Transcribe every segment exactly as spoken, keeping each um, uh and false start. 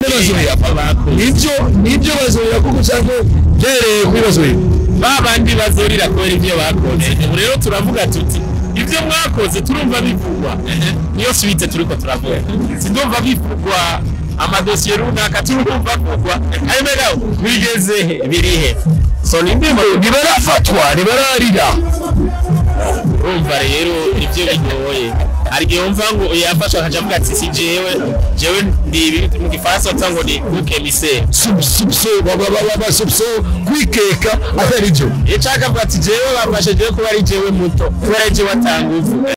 bazoya nibyo nibyo bazoya kuko cyane byereye kuri bazoya babandi bazorira ko ibyo bakoze rero turavuga tuti ibyo mwakoze turumva bivugwa niyo suite turiko turavuga sindumva bivugwa amadosiye runaka turumva bivugwa ayemera bigeze birihe so ndimo nibarafatwa nibararira umva rero ibyo bigoye hari gihe umva ngo yafashwa akaja avuga ati si jewe jewe ndi mu gifaransa tango ni ukemise subso baba baba subso kwikeka atari byo yachaka avuga ati jewe bafashe jewe kuba ari jewe muto kuba ari jewe atanguvu.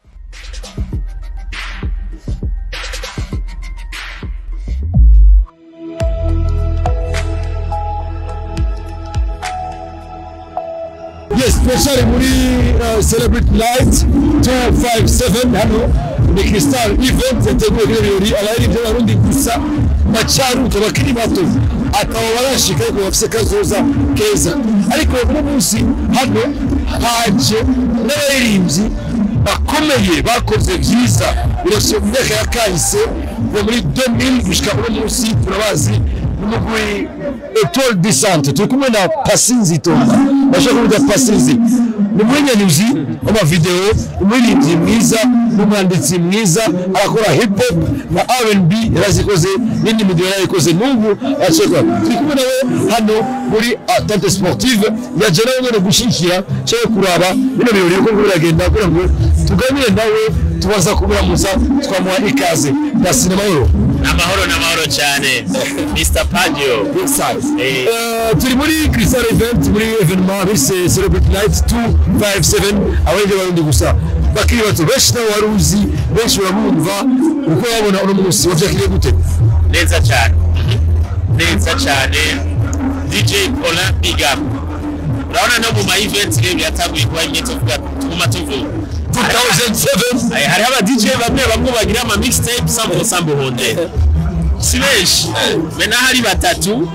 Yes, especially muri uh, Celebrity Night two five seven hano ni Cristal Events yateguwe ibirori abari byo barundi gusa bacaru tabakiri bato atabo barashika ko bafise kazoza keza ariko uno munsi hano haje n'abaririmbyi bakomeye bakoze vyiza birasho myaka ya kahise muri deux mille gushika uno munsi turabazi n'umugwi Etoile ducentre turi kumwe na Paci Etoile bashaka kuvuga Paci ni mwenyanyuzi ama video umuririmbyi mwiza n'umwanditsi mwiza arakora hip hop na R and B yarazikoze nindi video yarikoze n'ubu ashaka turi kumwe nawe hano muri attente sportive yaje nawe no gushikira cyo kuraba bino birori ko biragenda kugira ngo tuganire nawe tubaza kubura musa twamuha ikaze na sinema yoro amahoro n'amahoro cyane Mister Padio eh turi muri Cristal Events muri evenement bise Celebrity Night two five seven abaje barundi gusa bakiri bato benshi na waruzi benshi urabumva uko babona uno munsi wavyakiriye gute neza cyane neza cyane D J Paulin Bizimana urabona no mu ma events rero yatanguye kuba imyeto vuga tuma tuvuga two thousand seven hari aba D J bamwe bamwe bagira ama mixtape sample sample honde sibeshi mena hari batatu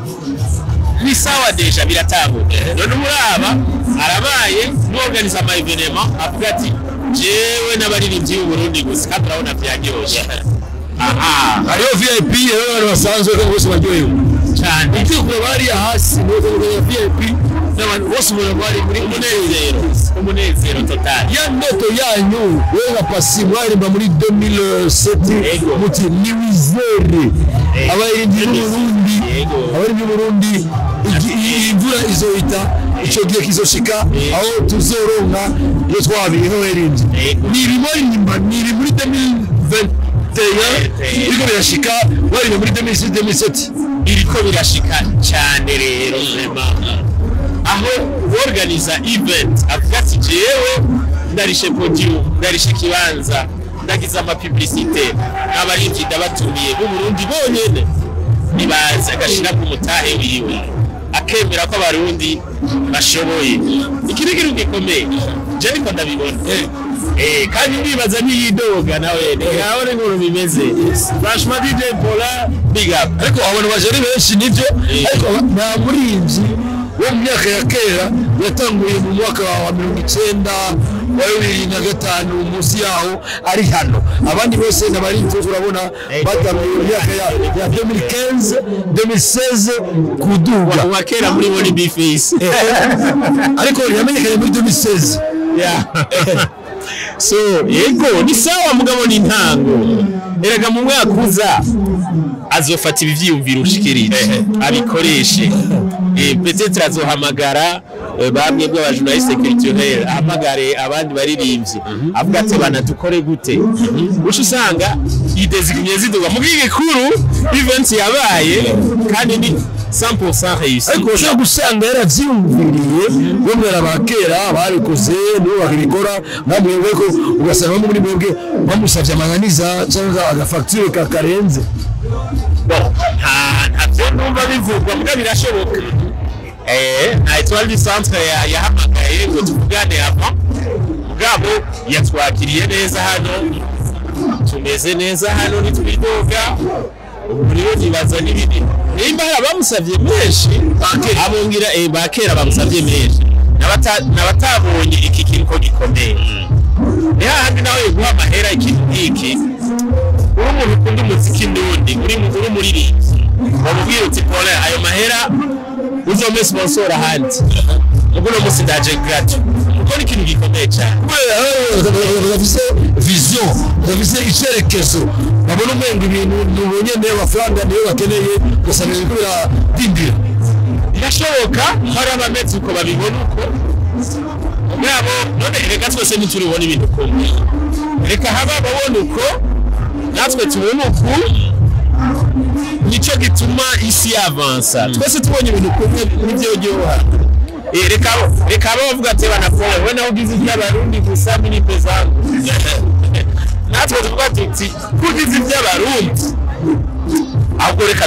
ni sawa deja biratanguye none muraba arabaye no organize ama evenement avuga ati jewe n'abaririmbyi b'u Burundi gusa kandi urabona byagiroshe aha hariyo V I P rero basanzwe ko bose baryohewe cyane icyo kure bari hasi no V I P n'abantu bose bari muri umunezero umunezero total ya ndoto yanyu wewe Paci mwarimba muri deux mille sept muti ni wizere abayindi mu Burundi abari mu Burundi imvura izoita ico gihe kizoshika aho tuzoronka yo twabiri no erindi ni rimori nimba ni muri deux mille vingt iriko birashika wari muri deux mille six deux mille sept iriko birashika cyane rero vraiment aho organiza event avuga ati jewe ndarishe podium ndarishe kibanza ndagiza ama publicité n'abarivyi ndabatumiye mu Burundi bonyene nibaza agashira ku mutahe wiwe akemera ko abarundi bashoboye ikirikiri gikomeye je niko ndabibona eh kandi nibaza niyidoga nawe yaone ngo bimeze franchement D J Paulin Bizimana ariko abantu bajeri benshi nivyo ariko na murimvyi wo mu myaka ya kera yatanguye mu mwaka wa mirongo icenda wa bibiri na gatanu munsi yaho ari hano abandi bose n'abarinzi urabona batanguye mu myaka ya deux mille quinze deux mille seize kuduga wa kera muri body beface ariko yamenyekanye muri deux mille seize yeah so yego ni sawa mugabo ni ntango erega mu mwaka uza azofata ibivyiyumviro ushikirije abikoreshe eh peut-être azohamagara bamwe bw'abajournaliste culturel ahamagare abandi baririmbyi avuga ati bana dukore gute usho usanga idezigumye ziduga mu gikuru event yabaye kandi ni cent pour cent réussi ariko ushaka gusanga yaravyumviriye bamwe abakera barikoze nibo bakibikora namwe weko ugasanga muri mwebwe bamusavye amanganiza cyangwa agafacture ka karenze nta ntabyo numva bivugwa mbwa birashoboka eh na Etoile ducentre yahamagaye ngo tuvugane hapa mugabo yatwakiriye neza hano tumeze neza hano nitwidoga uburiyo nibaza n'ibindi nimba bamusavye menshi abongira eh bakera bamusavye menshi nabatabonye iki kintu gikomeye ya handi nawe guha mahera ikintu iki uri umuntu ukunda umuziki ndundi uri muri muri bamubwira uti Paulin ayo mahera uzome sponsor ahandi ubwo no musi ndaje gratuit kuko ni ikintu gikomeye cyane bafise vision bafise icerekezo babona umenga ibintu nubonye ne bafranga niyo bakeneye gusanga ibikora dindira birashoboka hari abametse uko babibona uko ngabo none reka twese nitubona ibintu komeye reka haba babona uko natwe tubona uko nico gituma isi avansa twese tubonye ibintu komeye nivyo ryoha eh reka reka bavuga ati bana Paul we naho ugize iby'abarundi gusa mini pezango natwe tuvuga tuti kugize iby'abarundi ahubwo reka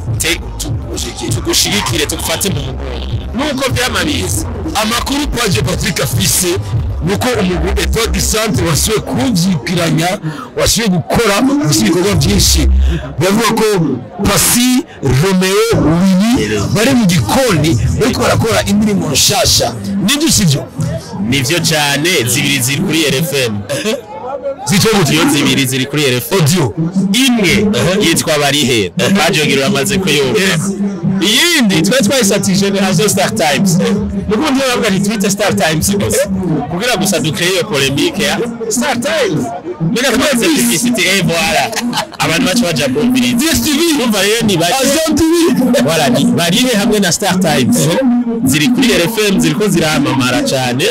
tugushigikire tugufate mu mugongo nuko byamabizi amakuru kwa Dj Patrick afise nuko umugwi Etoile ducentre wasuye kuvyikiranya wasuye gukora ibikorwa byinshi bavuga ko Paci Romeo Wini bari mu gikoni bariko barakora imirimo nshasha nibyo sivyo nivyo cyane zibiri ziri kuri R F M zitwa audio zibiri ziri kuri R F M audio imwe yitwa barihe bajogira bamaze kuyoba iyindi twa twayisatije ne hazo Star Times nuko ndiye bavuga ni Twitter Star Times kugira gusa dukreye polemique ya Star Times mina twese publicité et voilà abantu bacu baja bombiri D S T V umva rero ni baje Abantu voilà ni barihe hamwe na Star Times ziri kuri R F M ziriko ziramamara cyane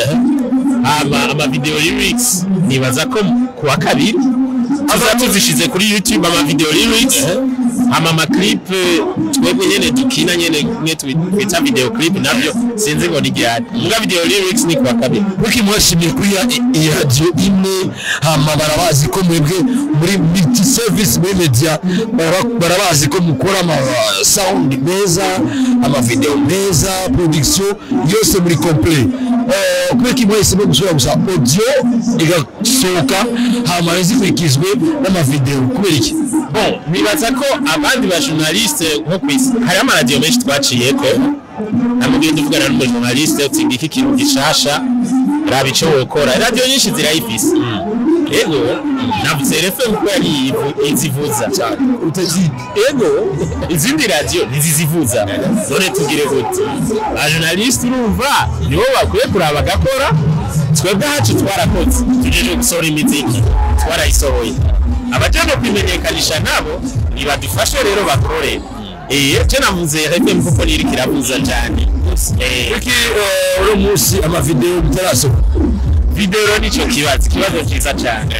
ama ama video lyrics nibaza ko kuwa kabiri tuzatuzishize kuri YouTube ama video lyrics ama ma clip twebwe nyene dukina nyene mwe twita video clip navyo sinzi ngo ni gihari muga video lyrics ni kuwa kabiri wiki mwashimiye kuri ya radio imwe hama barabazi ko mwebwe muri multi service muri media barabazi ko mukora ama sound meza ama video meza production yose muri complet eh kweki mwese gusura gusa audio igasohoka hama izikurikizwe n'ama video kubera iki bon nibaza ko abandi ba journaliste nko kwisi hari ama radio menshi twaciye ko namugenda uvugana n'umu journaliste utinga iki kintu gishasha rabico wokora radio nyinshi zirayifise ego navuze R F M ko yari izivuza cyane utazidi ego izindi radio nizizivuza none tugire gute ba journaliste urumva nibo bakwiye kuraba gakora twebwe hacu twarakoze tujeje gusora imiziki twarayisohoye abajana kwimenyekanisha nabo nibadufashe rero bakore eh je navuze R F M kuko niri kiravuza cyane eh iki uro musi ama video bitaraso video nico kibazo kibazo cyiza cyane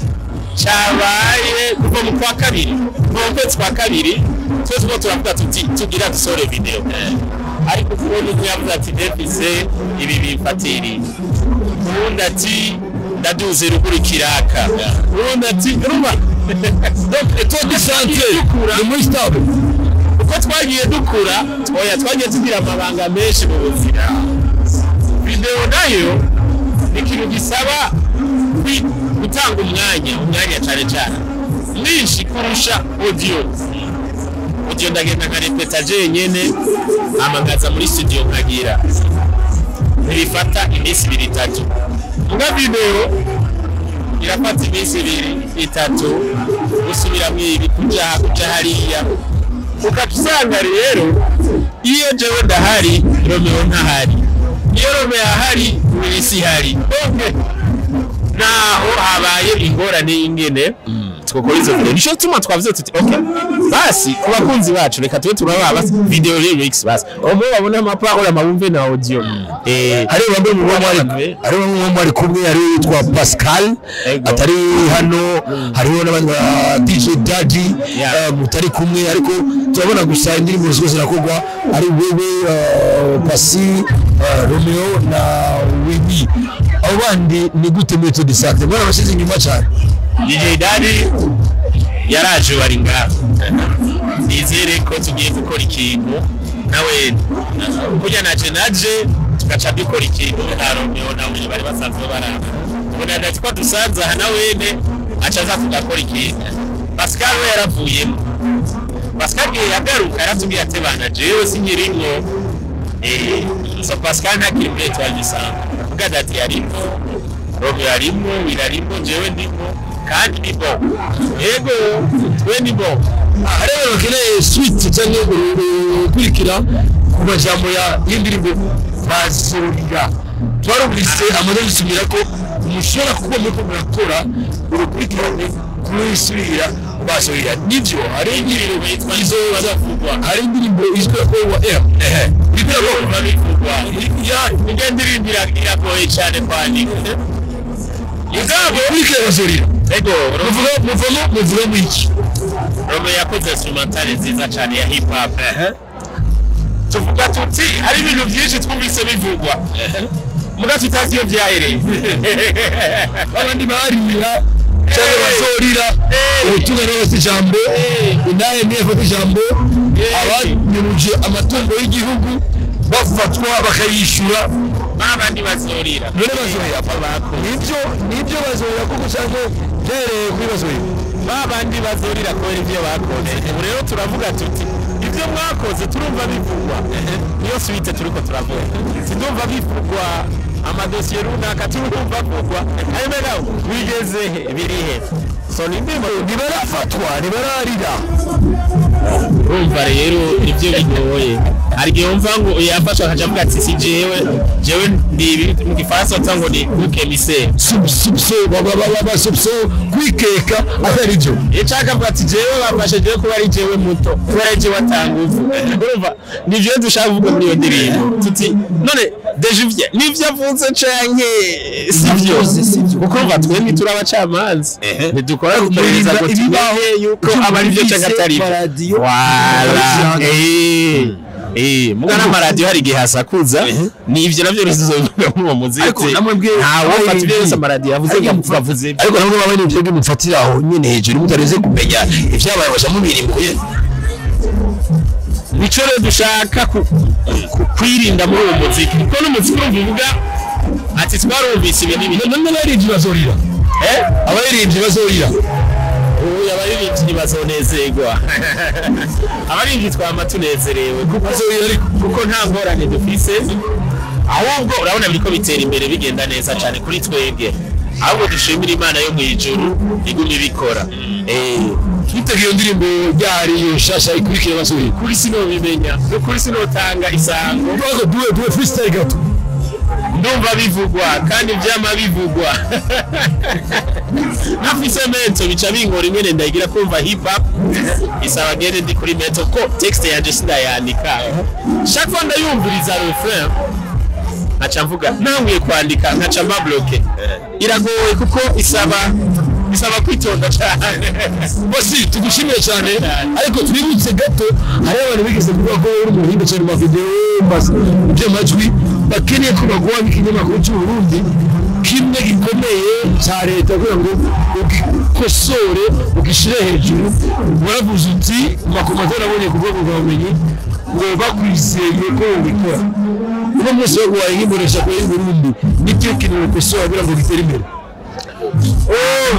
cyabaye kuva mu kwa kabiri mu kwezi kwa kabiri twese ngo turavuga tuti tugira dusore video ariko kubona nyavuze ati defise ibi bifatiri ubundi ati ndaduze ruguru kiraka ubundi ati ruba donc Etoile ducentre ni muri stable uko twagiye dukura twoya twagiye tugira amabanga menshi mu buzima video nayo ni ikintu gisaba gutanga umwanya umwanya cyane cyane mwinshi kurusha audio audio ndagenda nka repeta jenyene amangaza muri studio nkagira bifata iminsi ibiri itatu nga video irafata iminsi ibiri itatu usubira mwibi kuja kuja hariya ukatusanga rero iyo jewe ndahari Romeo ntahari iyo Romeo ahari mwisi hari naho habaye ingorane ingene twokora izo video nisho tuma twavuze tuti okay basi kubakunzi bacu reka twe turaba video lyrics basi omo babona amaparole amabumve na audio eh hari bamwe mu bamwe hari bamwe mu bari kumwe hari witwa Pascal atari hano hariho n'abandi D J Daddy mutari kumwe ariko turabona gusa indirimbo zose zirakogwa ari wewe Paci Romeo na Wini abandi ni gute muri Etoile ducentre bwana bashize inyuma cyane D J Daddy yaraje bari ngaho nizere ko tugiye gukora ikintu nawe kujya naje naje tugaca dukora ikintu na Romeo nawe bari basanzwe barana ubona ndati ko dusanze aha nawene acaza kugakora ikintu Pascal we yaravuyemo Pascal yagaruka yaratubwiye ati bana jewe sinyirimwo eh so Pascal ntakiri muri Etoile ducentre kuvuga dati yarimo Romeo yarimo wirarimo jewe ndimo kandi nibo yego twe nibo hari abantu bakeneye suite cyangwa gukurikira ku majambo y'indirimbo bazorira twarumvise amaze gusubira ko mushobora kuba muriko murakora urukurikirane kumwisubira bazorira nivyo hari indirimbo yitwa izo bazavugwa hari indirimbo izwi ko wa M ehe bibira ko babivugwa ya indirimbo iragoye cyane kwandika mugabo urike bazorira ego muvuga muvuga muvuga mwiki Rome yakoze instrumentale nziza cyane ya hip hop ehe tuvuga tuti hari ibintu byinshi twumvise bivugwa muga tutazi iyo byahereye abandi barira cyangwa bazorira ubutumwa n'abafite ijambo inaye niyo afite ijambo abanyuruje amatungo y'igihugu bafatwa bakayishyura abandi bazorira none bazorira bako nibyo nibyo bazorira kuko cyangwa byereye kuri bazorira babandi bazorira ko ibyo bakoze ubu rero turavuga tuti ibyo mwakoze turumva bivugwa niyo suite turiko turavuga ndumva bivugwa amadosiye runaka turumva bivugwa ariko nawe wigeze birihe so ndimo nibarafatwa nibararira urumva rero ibyo bigoye hari gihe umva ngo yafashwa akaja avuga ati si jewe jewe ndi mu gifaransa tango ni ukemise subso baba baba subso kwikeka atari byo icaka avuga ati jewe bafashe jewe kuba ari jewe muto kuba ari jewe atanguvu urumva nivyo dushaka kuvuga muri iyo ndirimbo tuti none dejuvye nivyo avuze canke sivyo kuko batwe ni turabacamanza ntidukora kupereza ngo tubahe yuko abari byo canke atari wala eh Eh, mugana maradiyo hari gihe hasakuza ni ivyo navyo ruzizovuga mu muziki ntawo fata ibyo maradiyo yavuze bavuze ariko nabwo babone ibyo byo mufatira aho nyene hejuru mutareze kumenya ivyabaye basha mu mirimbo ye nico rero dushaka kwirinda muri uwo muziki kuko n'umuziki uvuga ati twarumvise ibintu ibintu none narije bazorira eh abaririmbyi bazorira ubu abaririmbyi bazonezerwa abaririmbyi twama tunezerewe kuko kuko nta ngorane dufise ahubwo urabona biriko bitera imbere bigenda neza cyane kuri twebwe ahubwo dushimira Imana yo mu ijuru igumye bikora eh twitegiye ndirimbo ryari shasha ikurikira basuri kuri sino bimenya no kuri sino tanga isango bako duwe duwe freestyle gato ndumva bivugwa kandi byama bivugwa nafise mento bica bingora imwe ndagira kumva hip hop isaba gere ndi kuri mento ko text yanje sindayandika chaque fois ndayumviriza refrain acha mvuga nanguye kwandika nkaca mabloke iragoye kuko isaba isaba kwitonda cyane bosi tugushimiye cyane ariko tuributse gato hari abantu bigeze kuvuga ko uri mu himbe cyane mu video basi ibyo majwi bakeneye ko bagwa n'ikinyamakuru cy'u Burundi kimwe gikomeye cya leta kugira ngo ukosore ugishire hejuru waravuze uti makomatera abonye kuvuga ngo bamenye ngo bakwizeye ko ubikora uno munsi wo guhaye nk'imbonesha ko y'u Burundi n'icyo kintu ukosora kugira ngo gitere imbere oh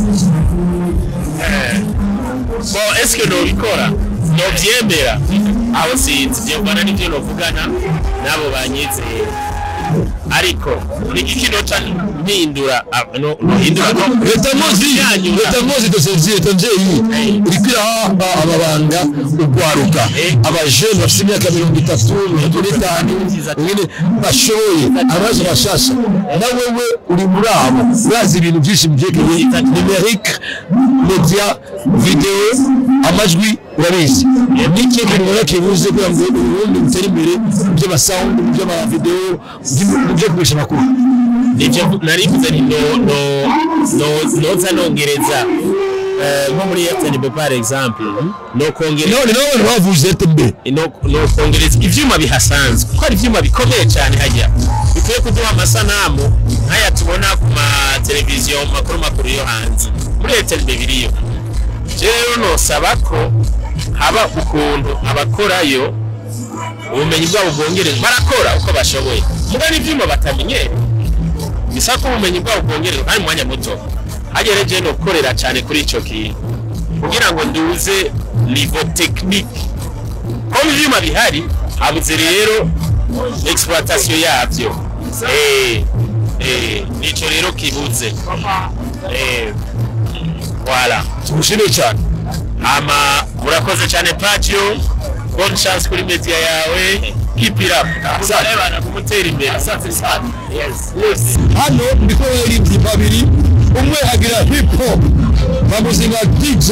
bon est-ce que no bikora no byemera aho sinzi byo bana n'ibyo no vugana nabo banyizeye ariko nikikino cha mpindura no no hindura no leta mozi leta mozi dosezeye tonjeyi irikira ababanga ugwaruka abajene bafite imyaka mirongo itatu mirongo itanu nyine bashoboye abaje bashasha nawe we uri muri abo urazi ibintu byinshi byekeye numerique media video amajwi urabizi niki kintu bakibuze kugira ngo ubundi butere imbere byo ba sound byo ba video byo kubisha makuru nivyo narivuze ni no no no noza nongereza nko muri F N B par exemple no kongereza no no bavuze F N B no no kongereza ivyuma bihasanzwe ko ari ivyuma bikomeye cyane hajya bikwiye kuduha amasanamu nkaya tubona ku ma televiziyo makuru makuru yo hanze muri F N B biriyo rero no sabako haba ukuntu abakorayo ubumenyi bwabo bwongereza barakora uko bashoboye muga n'ivyuma batamenye bisako ubumenyi bwabo bwongereza kandi mwanya muto hagereje no korera cyane kuri ico kintu kugira ngo nduze niveau technique ko ivyuma bihari habuze rero exploitation yavyo eh eh nico rero kibuze eh voilà tugushimye cyane ama murakoze cyane Paci, bonne chance kuri media yawe, keep it up. Asante bana kumutera imbere. Asante sana. Yes. Yes. Hano ndiko yaririmbye babiri, umwe agira hip hop bamuzinga D J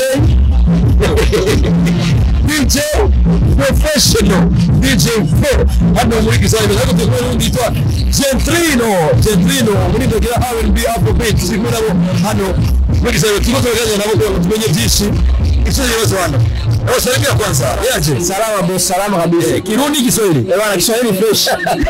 D J professional D J Pro. Hano muri Cristal Events ariko tukora undi twa Gentrino Gentrino muri ndogira R and B Afrobeat zikora hano muri Cristal Events tuko tugerageza nabo ko tumenye byinshi icyo kibazo hano. Ewa salimia kwanza. Yaje. Salama boss, salama kabisa. Kirundi Kiswahili. Eh bwana, Kiswahili fresh.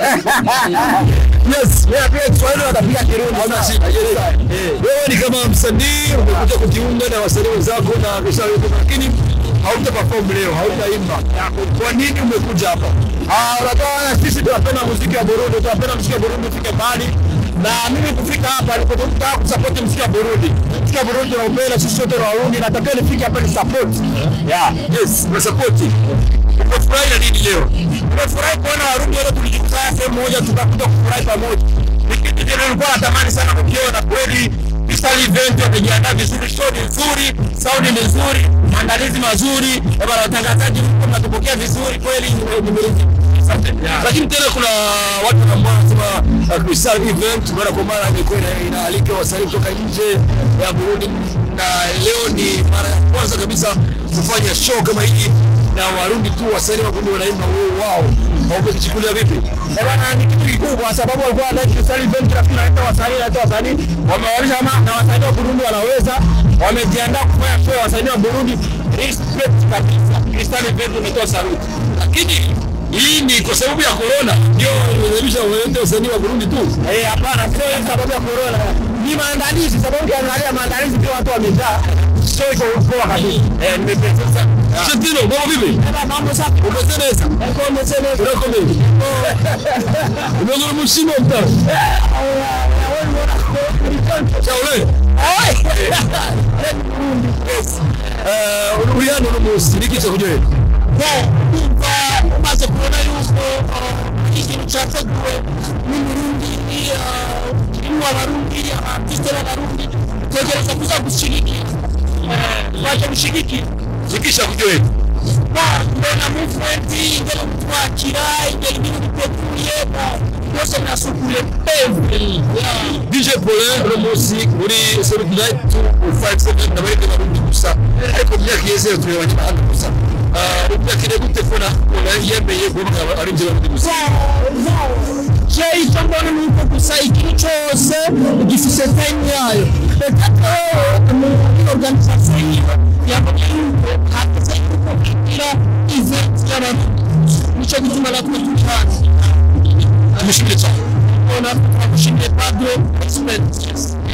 Yes, Wewe pia Kiswahili utapiga Kirundi. Hauna shida. Wewe ni kama msanii umekuja kujiunga na wasanii wenzako na Cristal Events, lakini hauta perform leo, hautaimba. Kwa nini umekuja hapa? Ah, unataka sisi tunapenda muziki wa Burundi, tunapenda muziki wa Burundi ufike mbali. Na mimi kufika hapa nilipotoka kusupport muziki wa Burundi. Muziki wa Burundi tunaupenda sisi sote wa Burundi, nataka nifike hapa ni support. Yeah, yes, na support. Umefurahi na nini leo? Nimefurahi kuona Warundi wote tulijikutana sehemu moja tukakuja kufurahi pamoja. Nikijana nilikuwa natamani sana kukiona kweli Cristal Events wamejiandaa vizuri, show ni nzuri, sound ni nzuri, maandalizi mazuri, na watangazaji wanatupokea vizuri kweli nimeridhika. Lakini tena kuna watu ambao wanasema Cristal Events mara kwa mara imekuwa inaalika wasanii kutoka nje ya Burundi, na leo ni mara ya kwanza kabisa kufanya show kama hii na Warundi tu, wasanii wa Burundi wanaimba wao. Haukuchukulia vipi? Bwana, ni kitu kikubwa sababu walikuwa na Cristal Events tunaleta wasanii na wasanii wamewaonyesha kama na wasanii wa Burundi wanaweza, wamejiandaa kufanya show wasanii wa Burundi, respect kabisa. Cristal Events umetoa saluti. Lakini hii ni kwa sababu ya corona ndio inaonyesha waende wasanii wa Burundi tu. Eh, hapana, sio sababu ya corona. Ni maandalizi, sababu ukiangalia maandalizi pia watu wamejaa. Sio iko poa kabisa. Eh, nimependeza. Shetino, mambo vipi? Mambo safi. Umeteneza? Niko umeteneza. Unako mimi. Umeona mshimo mtaro. Chaule. Eh, uliano no musiriki cha kujwe. Umaze kubona yuko ikintu cyateguwe n'Umurundi ni Abarundi, artiste b'Abarundi tegereza kuza gushigiki waje gushigiki zikisha kujwe. Mbona movement ingelo mutwakira ingelo ibintu biteguye bose nasukule every D J Paulin no musi muri Celebrity Night two five seven na bari Barundi gusa ariko myaka yeze tureba nyamahanga gusa. Ah, ubyakire gute fona yemeye gumwa ari nje Barundi gusa. Je itambona nuko gusa ikintu cyose gifise time yayo. Petaka mu organisation y'abantu hataze kugira event y'abantu. Nico gituma la kutukazi. Tumeshimile cyane. On a pas de experience.